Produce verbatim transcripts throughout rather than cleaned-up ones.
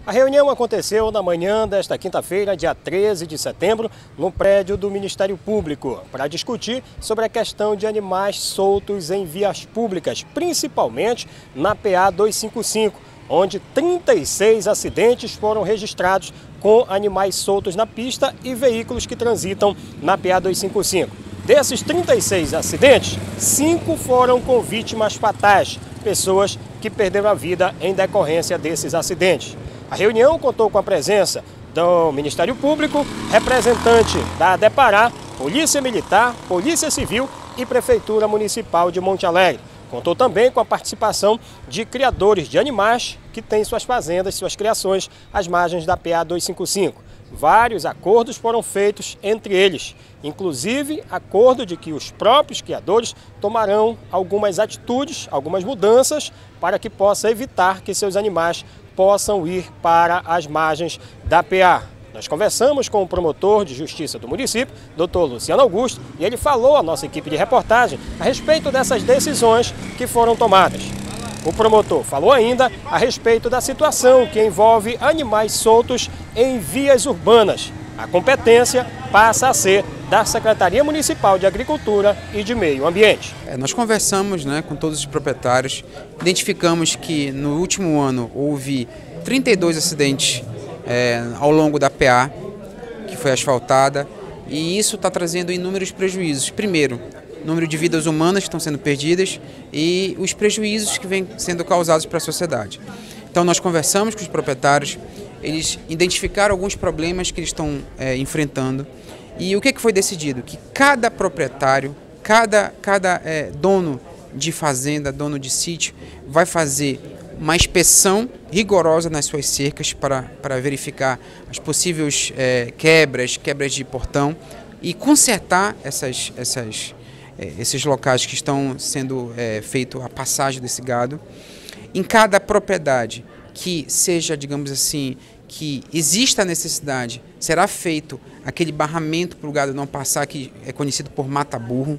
A reunião aconteceu na manhã desta quinta-feira, dia treze de setembro, no prédio do Ministério Público, para discutir sobre a questão de animais soltos em vias públicas, principalmente na P A duzentos e cinquenta e cinco, onde trinta e seis acidentes foram registrados com animais soltos na pista e veículos que transitam na P A duzentos e cinquenta e cinco. Desses trinta e seis acidentes, cinco foram com vítimas fatais, pessoas que perderam a vida em decorrência desses acidentes. A reunião contou com a presença do Ministério Público, representante da ADEPARÁ, Polícia Militar, Polícia Civil e Prefeitura Municipal de Monte Alegre. Contou também com a participação de criadores de animais que têm suas fazendas, suas criações às margens da P A duzentos e cinquenta e cinco. Vários acordos foram feitos entre eles, inclusive acordo de que os próprios criadores tomarão algumas atitudes, algumas mudanças para que possa evitar que seus animais possam ir para as margens da P A. Nós conversamos com o promotor de justiça do município, doutor Luciano Augusto, e ele falou à nossa equipe de reportagem a respeito dessas decisões que foram tomadas. O promotor falou ainda a respeito da situação que envolve animais soltos em vias urbanas. A competência passa a ser da Secretaria Municipal de Agricultura e de Meio Ambiente. É, nós conversamos, né, com todos os proprietários, identificamos que no último ano houve trinta e dois acidentes é, ao longo da P A, que foi asfaltada, e isso está trazendo inúmeros prejuízos. Primeiro, número de vidas humanas que estão sendo perdidas e os prejuízos que vêm sendo causados para a sociedade. Então nós conversamos com os proprietários, eles identificaram alguns problemas que eles estão é, enfrentando e o que, que foi decidido? Que cada proprietário, cada, cada é, dono de fazenda, dono de sítio, vai fazer uma inspeção rigorosa nas suas cercas para, para verificar as possíveis é, quebras, quebras de portão e consertar essas, essas esses locais que estão sendo é, feito a passagem desse gado. Em cada propriedade que seja, digamos assim, que exista a necessidade, será feito aquele barramento para o gado não passar, que é conhecido por mata-burro.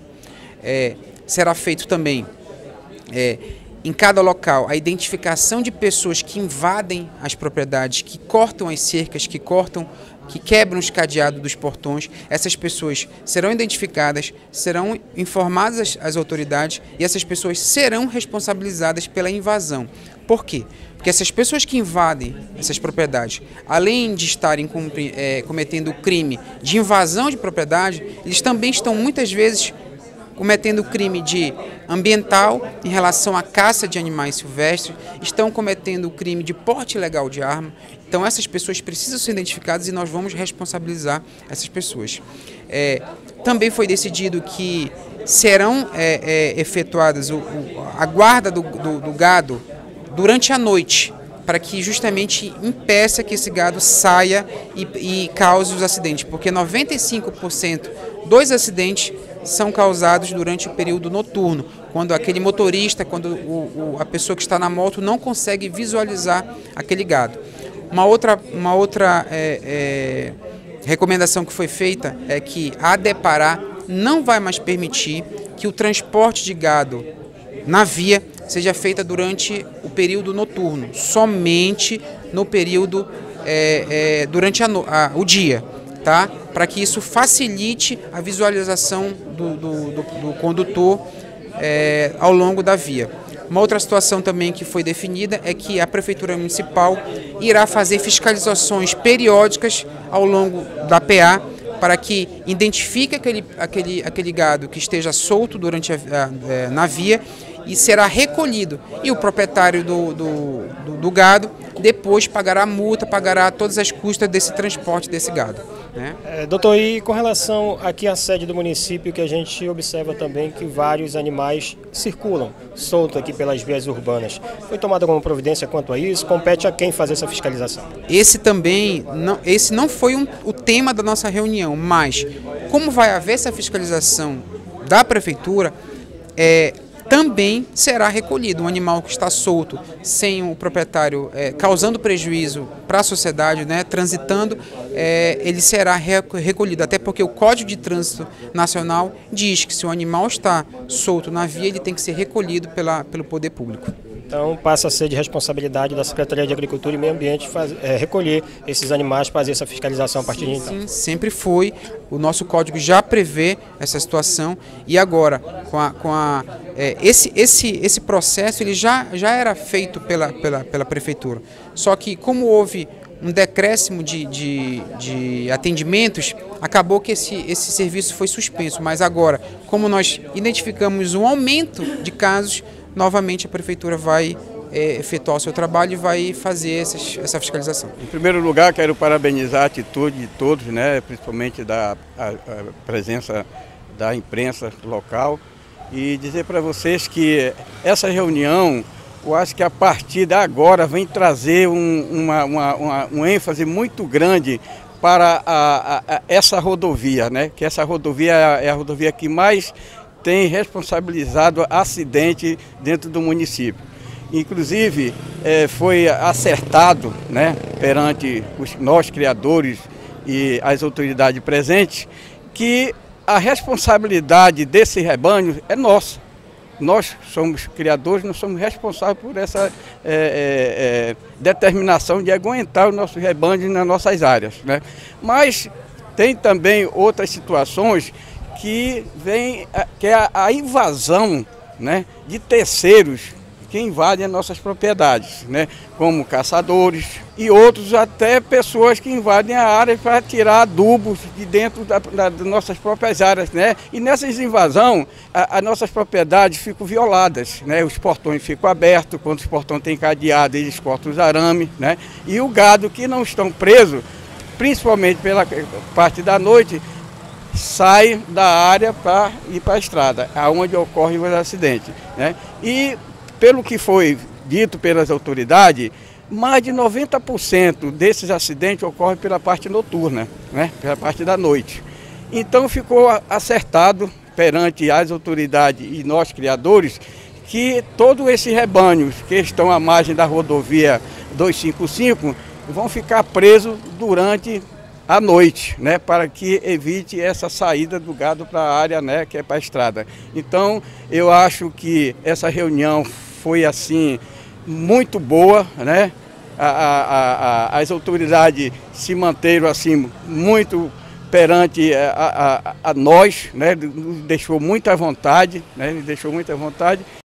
É, será feito também, é, em cada local, a identificação de pessoas que invadem as propriedades, que cortam as cercas, que cortam que quebram os cadeados dos portões. Essas pessoas serão identificadas, serão informadas às autoridades e essas pessoas serão responsabilizadas pela invasão. Por quê? Porque essas pessoas que invadem essas propriedades, além de estarem é, cometendo o crime de invasão de propriedade, eles também estão muitas vezes cometendo crime de ambiental em relação à caça de animais silvestres, estão cometendo o crime de porte ilegal de arma. Então essas pessoas precisam ser identificadas e nós vamos responsabilizar essas pessoas. É, também foi decidido que serão é, é, efetuadas o, o, a guarda do, do, do gado durante a noite, para que justamente impeça que esse gado saia e, e cause os acidentes, porque noventa e cinco por cento dos acidentes são causados durante o período noturno, quando aquele motorista, quando o, o, a pessoa que está na moto não consegue visualizar aquele gado. Uma outra, uma outra é, é, recomendação que foi feita é que a ADEPARÁ não vai mais permitir que o transporte de gado na via seja feita durante o período noturno, somente no período é, é, durante a, a, o dia. Tá? Para que isso facilite a visualização do, do, do, do condutor é, ao longo da via. Uma outra situação também que foi definida é que a Prefeitura Municipal irá fazer fiscalizações periódicas ao longo da P A para que identifique aquele, aquele, aquele gado que esteja solto durante a, a, na via e será recolhido. E o proprietário do, do, do, do gado depois pagará a multa, pagará todas as custas desse transporte desse gado. Né? É, doutor, e com relação aqui à sede do município, que a gente observa também que vários animais circulam soltos aqui pelas vias urbanas. Foi tomada alguma providência quanto a isso? Compete a quem fazer essa fiscalização? Esse também, não, esse não foi um, o tema da nossa reunião, mas como vai haver essa fiscalização da prefeitura, é, também será recolhido um animal que está solto, sem o proprietário é, causando prejuízo para a sociedade, né, transitando, é, ele será recolhido, até porque o Código de Trânsito Nacional diz que se o animal está solto na via, ele tem que ser recolhido pela, pelo poder público. Então passa a ser de responsabilidade da Secretaria de Agricultura e Meio Ambiente faz, é, recolher esses animais, fazer essa fiscalização a partir de então. Sim, sempre foi. O nosso código já prevê essa situação e agora com a, com a, é, esse, esse, esse processo ele já, já era feito pela, pela, pela Prefeitura. Só que como houve um decréscimo de, de, de atendimentos, acabou que esse, esse serviço foi suspenso. Mas agora, como nós identificamos um aumento de casos, novamente a Prefeitura vai é, efetuar o seu trabalho e vai fazer essas, essa fiscalização. Em primeiro lugar, quero parabenizar a atitude de todos, né, principalmente da a, a presença da imprensa local, e dizer para vocês que essa reunião, eu acho que a partir de agora vem trazer um, uma, uma, uma, um ênfase muito grande para a, a, a essa rodovia, né? Que essa rodovia é a rodovia que mais tem responsabilizado acidente dentro do município. Inclusive, é, foi acertado, né, perante os, nós criadores e as autoridades presentes, que a responsabilidade desse rebanho é nossa. Nós somos criadores, nós somos responsáveis por essa é, é, é, determinação de aguentar os nossos rebanhos nas nossas áreas, né? Mas tem também outras situações que vem, que é a invasão, né, de terceiros que invadem as nossas propriedades, né, como caçadores e outros, até pessoas que invadem a área para tirar adubos de dentro da, da, das nossas próprias áreas, né? E nessas invasões, as nossas propriedades ficam violadas, né? Os portões ficam abertos, quando os portões têm cadeado, eles cortam os arames, né? E o gado que não estão presos, principalmente pela parte da noite, sai da área para ir para a estrada, aonde ocorre os acidentes, né? E pelo que foi dito pelas autoridades, mais de noventa por cento desses acidentes ocorrem pela parte noturna, né? Pela parte da noite. Então ficou acertado perante as autoridades e nós criadores que todos esses rebanhos que estão à margem da rodovia duzentos e cinquenta e cinco vão ficar presos durante à noite, né, para que evite essa saída do gado para a área, né, que é para a estrada. Então, eu acho que essa reunião foi assim muito boa, né? A, a, a, as autoridades se manteram assim muito perante a, a, a nós, né? Nos deixou muita vontade, né? Nos deixou muita vontade.